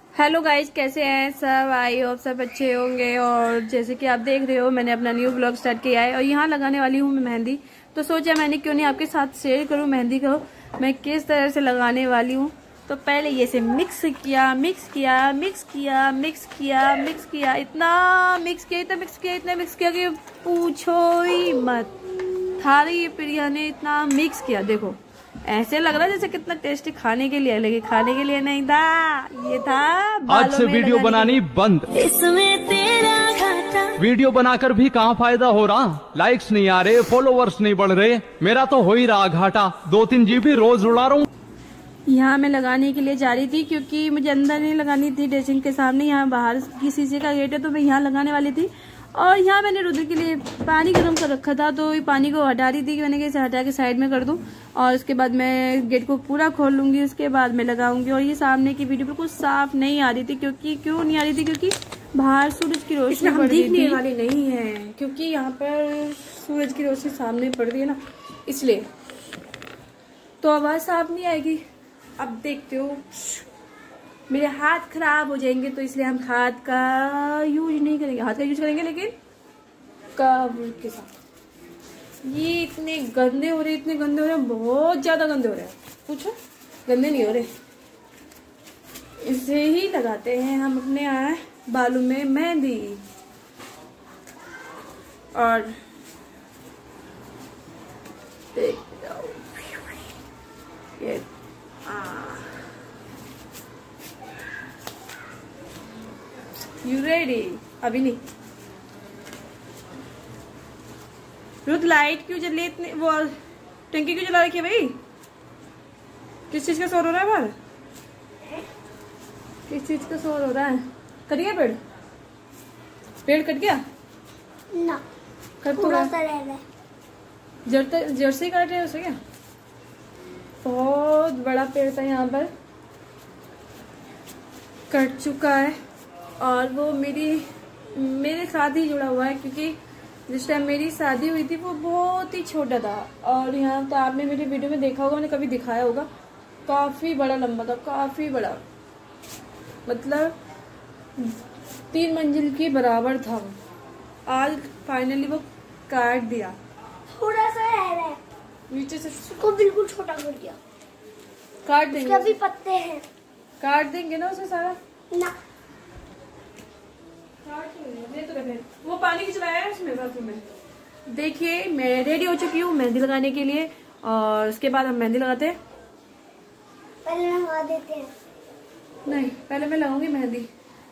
Hello guys, कैसे हैं सब। आई होप सब अच्छे होंगे। और जैसे कि आप देख रहे हो, मैंने अपना न्यू ब्लॉग स्टार्ट किया है और यहाँ लगाने वाली हूँ मैं मेहंदी। तो सोचा मैंने क्यों नहीं आपके साथ शेयर करूँ मेहंदी को मैं किस तरह से लगाने वाली हूँ। तो पहले ये से मिक्स किया, इतना मिक्स किया कि पूछो ही मत। थारी प्रिया ने इतना मिक्स किया, देखो ऐसे लग रहा है जैसे कितना टेस्टी खाने के लिए, लेकिन खाने के लिए नहीं था, ये था आज से वीडियो बनानी बंद। इसमें तेरा घाटा। वीडियो बनाकर भी कहाँ फायदा हो रहा, लाइक्स नहीं आ रहे, फॉलोवर्स नहीं बढ़ रहे, मेरा तो हो ही रहा घाटा। 2-3 जीबी रोज उड़ा रहा हूँ। यहाँ मैं लगाने के लिए जा रही थी क्योंकि मुझे अंदर नहीं लगानी थी ड्रेसिंग के सामने, यहाँ बाहर की शीशे का गेट है तो मैं यहाँ लगाने वाली थी। और यहाँ मैंने रुद्र के लिए पानी गर्म कर रखा था तो ये पानी को हटा रही थी कि मैंने कैसे हटा के साइड में कर दूं और उसके बाद मैं गेट को पूरा खोल लूंगी, उसके बाद मैं लगाऊंगी। और ये सामने की वीडियो बिल्कुल साफ नहीं आ रही थी, क्यों नहीं आ रही थी, क्योंकि बाहर सूरज की रोशनी हम दिखने वाली नहीं है, क्योंकि यहाँ पर सूरज की रोशनी सामने पड़ रही है ना, इसलिए तो आवाज साफ नहीं आएगी। अब देखते हो मेरे हाथ खराब हो जाएंगे तो इसलिए हम हाथ का यूज नहीं करेंगे, हाथ का यूज करेंगे लेकिन कवर के साथ। ये इतने गंदे हो रहे हैं, बहुत ज्यादा गंदे हो रहे हैं। पूछो, गंदे नहीं हो रहे, इसे ही लगाते हैं हम अपने बालों में मेहंदी। और देख ये यू रेडी? अभी नहीं। रुद्र लाइट क्यों जली इतनी, वो टंकी क्यों जला रखी है भाई? किस चीज का शोर हो रहा है बाहर? किस चीज का शोर हो रहा है? कट गया पेड़ कट गया ना, कट तो पूरा सा रह रहा है। जड़ से ही काट रहे हैं उसे क्या? बहुत बड़ा पेड़ था, यहाँ पर कट चुका है। और वो मेरे साथ ही जुड़ा हुआ है, क्योंकि जिस टाइम मेरी शादी हुई थी वो बहुत ही छोटा था। और यहाँ तो आपने मेरी वीडियो में देखा होगा, मैंने कभी दिखाया होगा, काफी बड़ा लंबा था, काफी बड़ा, मतलब 3 मंजिल के बराबर था वो। आज फाइनली वो काट दिया, थोड़ा सा रह रहा है नीचे से, उसको बिल्कुल छोटा कर दिया। काट देंगे, अभी पत्ते हैं, काट देंगे ना उसे सारा ना। वो पानी खिंचवाया है उसमें बाथरूम में। देखिए मैं रेडी हो चुकी हूँ मेहंदी लगाने के लिए, और उसके बाद हम मेहंदी लगाते हैं। पहले नहा देते हैं। नहीं, पहले मैं लगाऊंगी मेहंदी।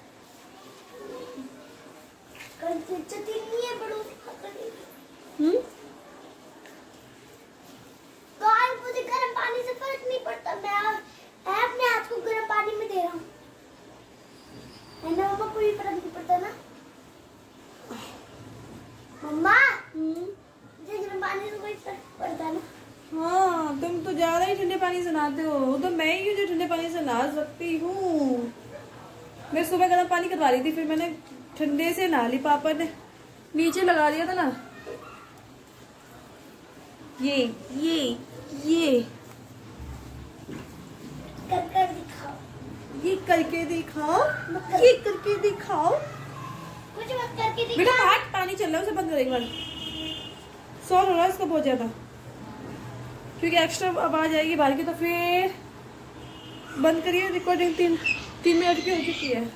मुझे गर्म पानी से फर्क नहीं पड़ता, मैं अपने हाथ को गर्म पानी में दे रहा हूँ, मम्मा कोई फर्क नहीं पड़ता ना। मम्मा मुझे गर्म पानी से कोई फर्क पड़ता ना। हाँ, तुम तो ज्यादा ही ठंडे पानी से नहाते हो, तो मैं ही जो ठंडे पानी से नहा सकती हूँ। मैं सुबह गर्म पानी करवा रही थी, फिर मैंने ठंडे से नहा ली, पापा ने नीचे लगा दिया था ना। ये करके दिखाओ, ये करके दिखाओ, ये करके दिखाओ। कुछ मत करके दिखाओ। बेटा हाथ पानी चल रहा है, उसे बंद कर एक बार। शोर हो रहा है इसका बहुत ज्यादा, क्योंकि एक्स्ट्रा आवाज आएगी बाहर की, तो फिर बंद करिए। रिकॉर्डिंग 3 मिनट की हो चुकी है,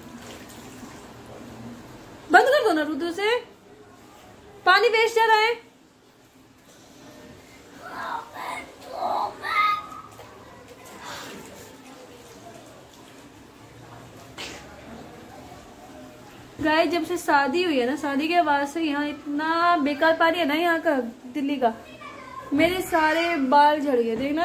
बंद कर दो ना रुद्र से, पानी वेस्ट जा रहा है। गाय जब से शादी हुई है ना, शादी के बाद से यहाँ इतना बेकार पानी है ना यहाँ का, दिल्ली का, मेरे सारे बाल झड़ गए, देखना।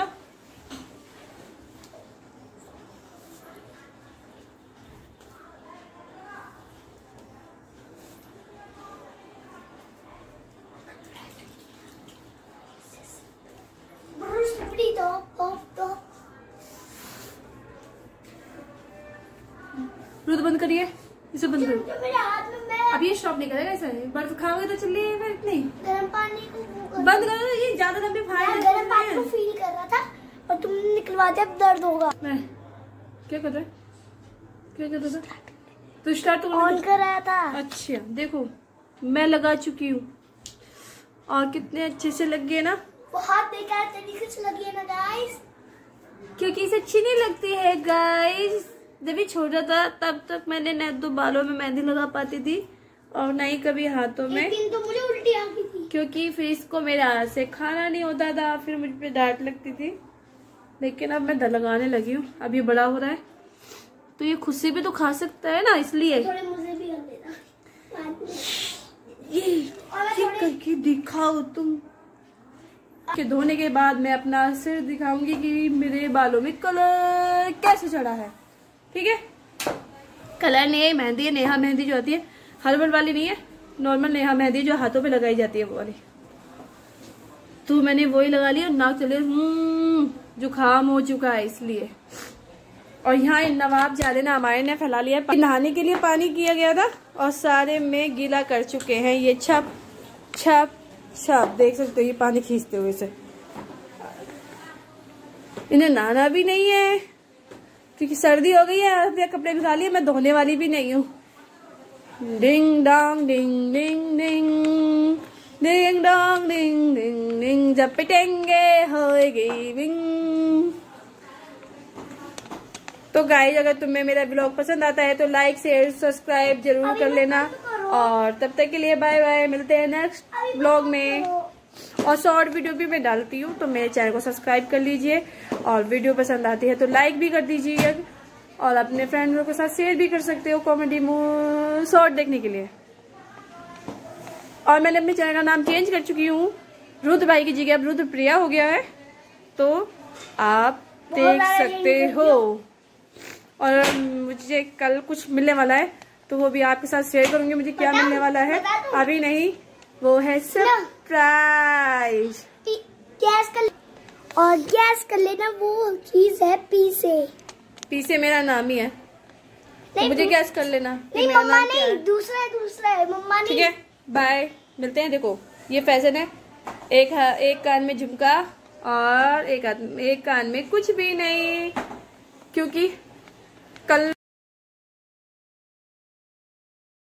रुद्र बंद करिए, इसे बंद करो। मेरे हाथ में मैं अब ये स्टॉप नहीं करेगा ऐसा, बर्फ खाओगे तो चलिए फिर इतनी। गर्म पानी को बंद करो, ये ज्यादा लंबी फाइल। गर्म पानी को फील कर रहा था और तुमने निकलवा दिया, अब दर्द होगा। मैं क्या कर रहा है? क्या कर रहा था? तो स्टार्ट तो ऑन कर रहा था। अच्छा देखो मैं लगा चुकी हूँ और कितने अच्छे से लग गए ना। बहुत बेकार तरीके से लगी है ना गाइस, क्योंकि इसे अच्छी नहीं लगती है गाइस। जब ये छोटा था तब तक मैंने न तो बालों में मेहंदी लगा पाती थी और न ही कभी हाथों में, एक दिन तो मुझे उल्टी आ गई थी क्योंकि फिर इसको मेरे हाथ से खाना नहीं होता था, फिर मुझ पे डांट लगती थी। लेकिन अब मैं लगाने लगी हूँ, अब ये बड़ा हो रहा है तो ये खुद से भी तो खा सकता है ना, इसलिए थोड़े मुझे भी कर देना। ये करके दिखाओ तुम। के धोने के बाद मैं अपना सिर दिखाऊंगी कि मेरे बालों में कलर कैसे चढ़ा है। ठीक है, कलर नहीं है, मेहंदी है, नेहा मेहंदी जो आती है, हर्बल वाली नहीं है, नॉर्मल नेहा मेहंदी जो हाथों पे लगाई जाती है वो वाली। तो मैंने वही लगा लिया, नाक चले जुकाम हो चुका है इसलिए। और यहाँ नवाब जाले ना हमारे ने फैला लिया, नहाने के लिए पानी किया गया था और सारे में गीला कर चुके हैं। ये छप छप छप देख सकते हो, ये पानी खींचते हुए से। इन्हें नहाना भी नहीं है क्योंकि सर्दी हो गई है, अपने कपड़े भिगा लिए, मैं धोने वाली भी नहीं हूँ। डिंग डोंग डिंग डिंग डिंग डिंग डोंग डिंग डिंग डिंग, जब पिटेंगे होएगी विंग। तो गाइस अगर तुम्हें मेरा ब्लॉग पसंद आता है तो लाइक शेयर सब्सक्राइब जरूर कर लेना। और तब तक के लिए बाय बाय, मिलते हैं नेक्स्ट ब्लॉग में। और शॉर्ट वीडियो भी मैं डालती हूँ तो मेरे चैनल को सब्सक्राइब कर लीजिए, और वीडियो पसंद आती है तो लाइक भी कर दीजिए, और अपने फ्रेंड्स के साथ शेयर भी कर सकते हो कॉमेडी शॉर्ट देखने के लिए। और मैंने अपने चैनल का नाम चेंज कर चुकी हूँ, रुद्र भाई की जगह अब रुद्र प्रिया हो गया है, तो आप देख सकते हो। और मुझे कल कुछ मिलने वाला है तो वो भी आपके साथ शेयर करूंगी, मुझे क्या मिलने वाला है अभी नहीं, वो है सरप्राइज। गैस कर और गैस कर लेना, वो चीज है पीसे। पीसे मेरा नाम ही है, तो मुझे गैस कर लेना। नहीं मम्मा नहीं, दूसरा है मम्मा नहीं। ठीक है बाय, मिलते हैं। देखो ये फैशन है, एक कान में झुमका और एक कान में कुछ भी नहीं, क्योंकि कल